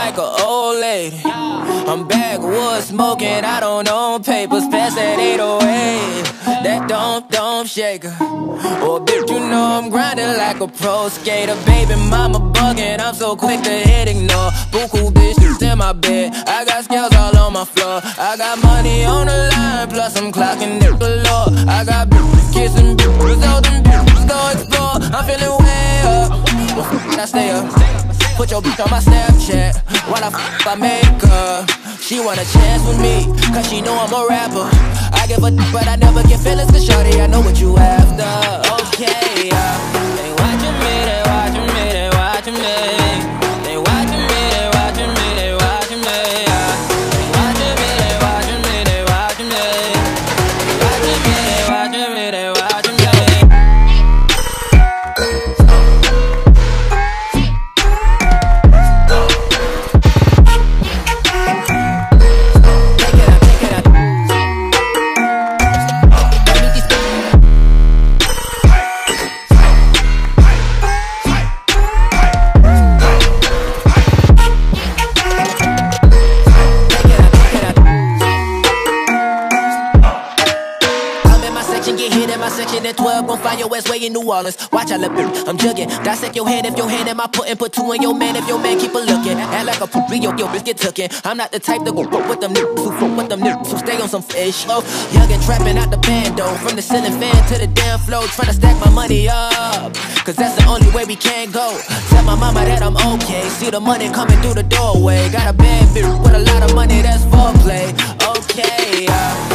like an old lady. I'm backwoods smoking, I don't own papers. Pass that 808, that don't shake her. Oh bitch, you know I'm grinding like a pro skater. Baby mama bugging, I'm so quick to hit ignore. Buku bitches in my bed, I got scales all on my floor. I got money on the line, plus I'm clocking it galore. I got bitches kissing bitches, all them bitches go explore. I'm feeling way up, I stay up. Put your bitch on my Snapchat while I make her. She want a chance with me, cause she know I'm a rapper. I give a but I never get feelings, cause shorty, I know what you after. Okay, they watching me, they watching me, they watching me. They watching me, they watching me, they watching me. They watching me, they watching me, they watching me. They watching me, they watching me, they watching me. Get hit in my section at 12, gon' find your ass way in New Orleans. Watch I look, I'm jugging. Dissect your hand if your hand am I putting. Put two in your man if your man keep a looking. Act like a poopy, yo bitch get tookin'. I'm not the type to go fuck with them niggas who fuck with them niggas who stay on some fish. Oh, young and trapping out the bando, from the ceiling fan to the damn floor, tryna stack my money up, cause that's the only way we can go. Tell my mama that I'm okay. See the money coming through the doorway. Got a bad bitch with a lot of money, that's foreplay. Okay,